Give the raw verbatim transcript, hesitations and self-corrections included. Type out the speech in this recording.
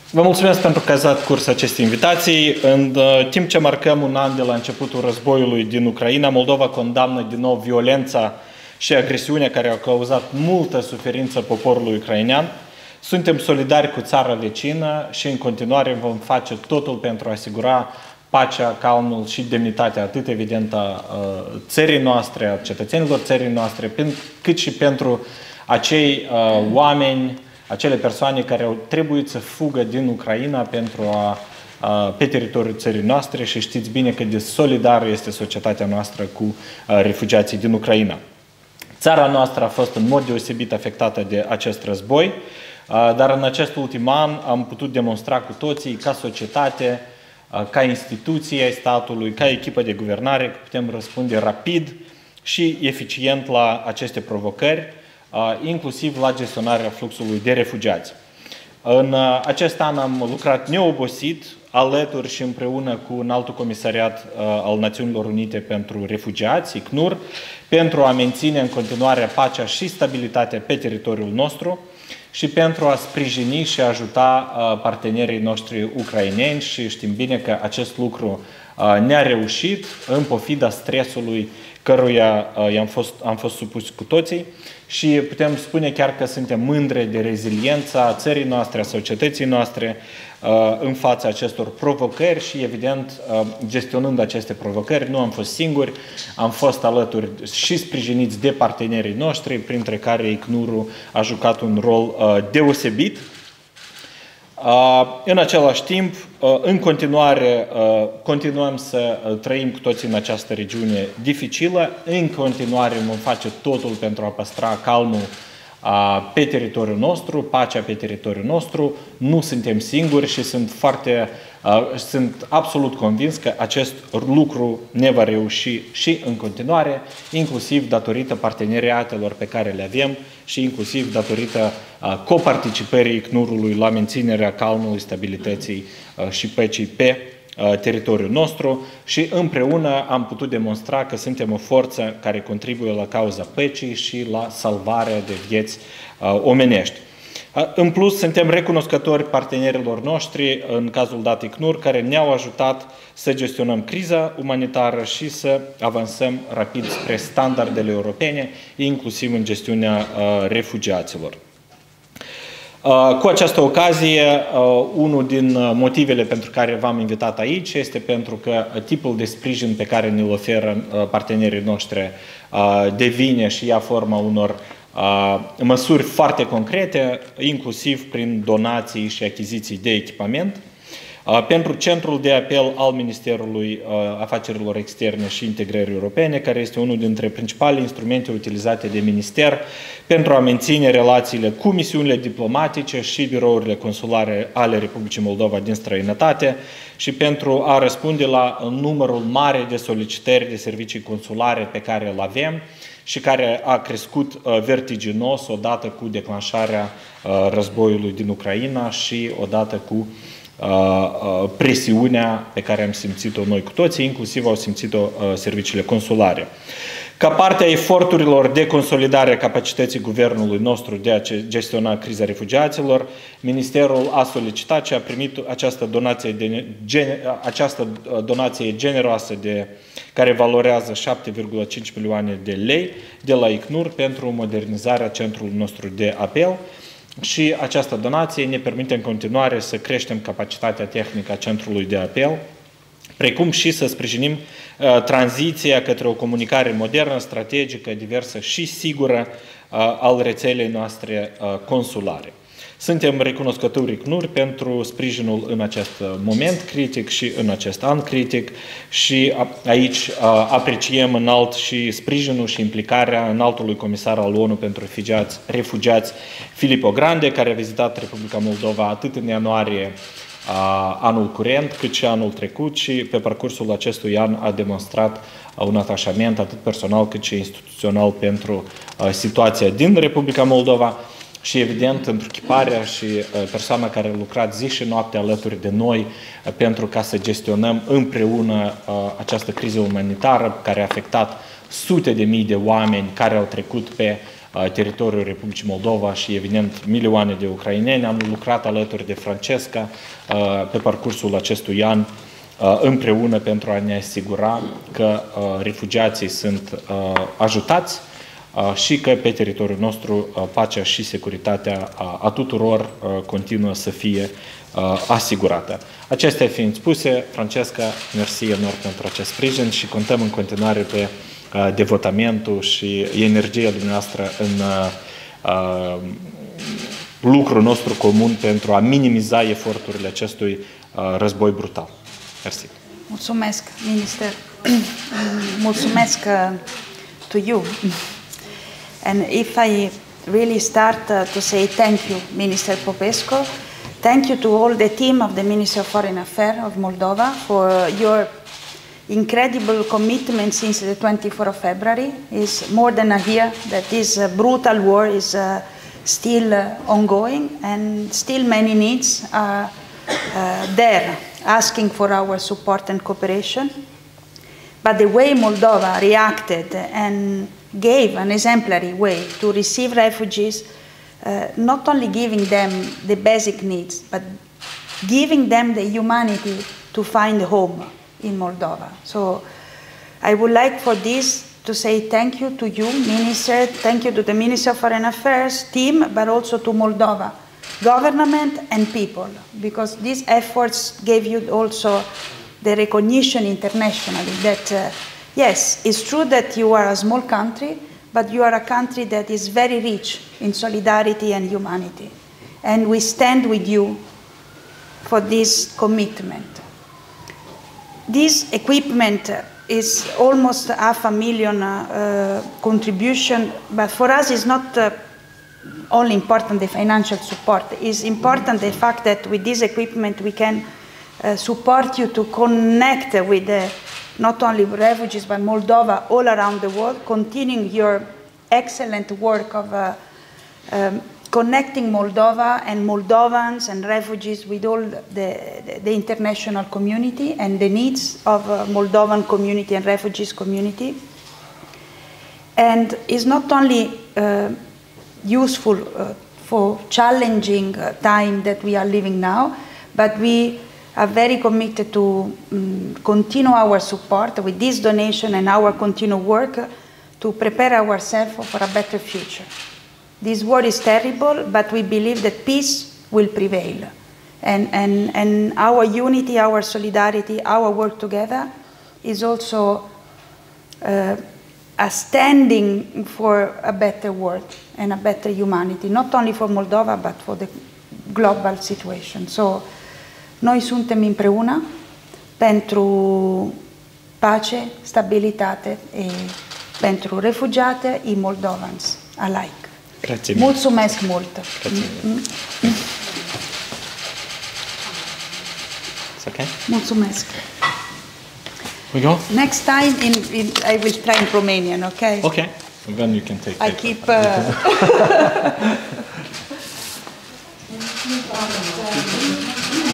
Vă mulțumesc pentru că ați dat curs acestei invitații. În timp ce marcăm un an de la începutul războiului din Ucraina, Moldova condamnă din nou violența și agresiunea care au cauzat multă suferință poporului ucrainean. Suntem solidari cu țara vecină și în continuare vom face totul pentru a asigura pacea, calmul și demnitatea atât evident a țării noastre, a cetățenilor țării noastre, cât și pentru acei oameni, acele persoane care au trebuit să fugă din Ucraina pentru a, a, pe teritoriul țării noastre și știți bine cât de solidară este societatea noastră cu a, refugiații din Ucraina. Țara noastră a fost în mod deosebit afectată de acest război, a, dar în acest ultim an am putut demonstra cu toții, ca societate, a, ca instituție ai statului, ca echipă de guvernare, că putem răspunde rapid și eficient la aceste provocări, inclusiv la gestionarea fluxului de refugiați. În acest an am lucrat neobosit, alături și împreună cu un altul comisariat al Națiunilor Unite pentru Refugiați, I C N U R, pentru a menține în continuare pacea și stabilitatea pe teritoriul nostru și pentru a sprijini și ajuta partenerii noștri ucraineni și știm bine că acest lucru ne-a reușit în pofida stresului căruia am fost, am fost supuși cu toții și putem spune chiar că suntem mândre de reziliența țării noastre, a societății noastre în fața acestor provocări și evident gestionând aceste provocări nu am fost singuri, am fost alături și sprijiniți de partenerii noștri, printre care I C N U R-ul a jucat un rol deosebit. În același timp, în continuare, continuăm să trăim cu toții în această regiune dificilă. În continuare vom face totul pentru a păstra calmul pe teritoriul nostru, pacea pe teritoriul nostru. Nu suntem singuri și sunt, foarte, sunt absolut convins că acest lucru ne va reuși și în continuare, inclusiv datorită parteneriatelor pe care le avem și inclusiv datorită coparticipării I C N U R-ului la menținerea calmului, stabilității și păcii pe teritoriul nostru și împreună am putut demonstra că suntem o forță care contribuie la cauza păcii și la salvarea de vieți omenești. În plus, suntem recunoscători partenerilor noștri, în cazul dat I C N U R, care ne-au ajutat să gestionăm criza umanitară și să avansăm rapid spre standardele europene, inclusiv în gestiunea refugiaților. Cu această ocazie, unul din motivele pentru care v-am invitat aici este pentru că tipul de sprijin pe care ne-l oferă partenerii noștri devine și ia forma unor măsuri foarte concrete, inclusiv prin donații și achiziții de echipament. Pentru Centrul de Apel al Ministerului Afacerilor Externe și Integrării Europene, care este unul dintre principalele instrumente utilizate de Minister pentru a menține relațiile cu misiunile diplomatice și birourile consulare ale Republicii Moldova din străinătate și pentru a răspunde la numărul mare de solicitări de servicii consulare pe care îl avem și care a crescut vertiginos odată cu declanșarea războiului din Ucraina și odată cu presiunea pe care am simțit-o noi cu toții, inclusiv au simțit-o serviciile consulare. Ca parte a eforturilor de consolidare a capacității guvernului nostru de a gestiona criza refugiaților, Ministerul a solicitat și a primit această donație, de, această donație generoasă de, care valorează șapte virgulă cinci milioane de lei de la I C N U R pentru modernizarea centrului nostru de apel. Și această donație ne permite în continuare să creștem capacitatea tehnică a centrului de apel, precum și să sprijinim uh, tranziția către o comunicare modernă, strategică, diversă și sigură uh, al rețelei noastre uh, consulare. Suntem recunoscători I C N U R pentru sprijinul în acest moment critic și în acest an critic și aici apreciem înalt și sprijinul și implicarea înaltului comisar al ONU pentru refugiați, refugiați Filippo Grandi, care a vizitat Republica Moldova atât în ianuarie anul curent, cât și anul trecut și pe parcursul acestui an a demonstrat un atașament atât personal cât și instituțional pentru situația din Republica Moldova. Și evident, întruchiparea și persoana care a lucrat zi și noapte alături de noi pentru ca să gestionăm împreună această criză umanitară care a afectat sute de mii de oameni care au trecut pe teritoriul Republicii Moldova și, evident, milioane de ucraineni. Am lucrat alături de Francesca pe parcursul acestui an împreună pentru a ne asigura că refugiații sunt ajutați și că pe teritoriul nostru pacea și securitatea a tuturor continuă să fie asigurată. Acestea fiind spuse, Francesca, mersi enorm pentru acest sprijin și contăm în continuare pe devotamentul și energia dumneavoastră în lucrul nostru comun pentru a minimiza eforturile acestui război brutal. Mersi. Mulțumesc, minister. Mulțumesc uh, to you. And if I really start uh, to say thank you, Minister Popescu, thank you to all the team of the Ministry of Foreign Affairs of Moldova for your incredible commitment since the twenty-fourth of February. It's more than a year that this uh, brutal war is uh, still uh, ongoing, and still many needs are uh, there, asking for our support and cooperation. But the way Moldova reacted and gave an exemplary way to receive refugees, uh, not only giving them the basic needs, but giving them the humanity to find home in Moldova. So I would like for this to say thank you to you, Minister, thank you to the Ministry of Foreign Affairs team, but also to Moldova government and people, because these efforts gave you also the recognition internationally that, uh, yes, it's true that you are a small country, but you are a country that is very rich in solidarity and humanity. And we stand with you for this commitment. This equipment is almost half a million uh, uh, contribution, but for us it's not uh, only important the financial support. It's important the fact that with this equipment we can uh, support you to connect with uh, not only refugees but Moldova all around the world, continuing your excellent work of uh, um, connecting Moldova and Moldovans and refugees with all the, the, the international community and the needs of uh, Moldovan community and refugees community. And it's not only uh, useful uh, for challenging uh, time that we are living now, but we are very committed to um, continue our support with this donation and our continued work uh, to prepare ourselves for a better future. This war is terrible, but we believe that peace will prevail. And, and, and our unity, our solidarity, our work together is also uh, a standing for a better world and a better humanity, not only for Moldova, but for the global situation. So, noi suntem împreună pentru pace, stabilitate e pentru refugiate și moldovans alike. Grazie. Mulțumesc mult. Grazie. It's okay? Mulțumesc. We go? Next time in, in, I will try in Romanian, okay? Okay. And then you can take I it. keep... Uh...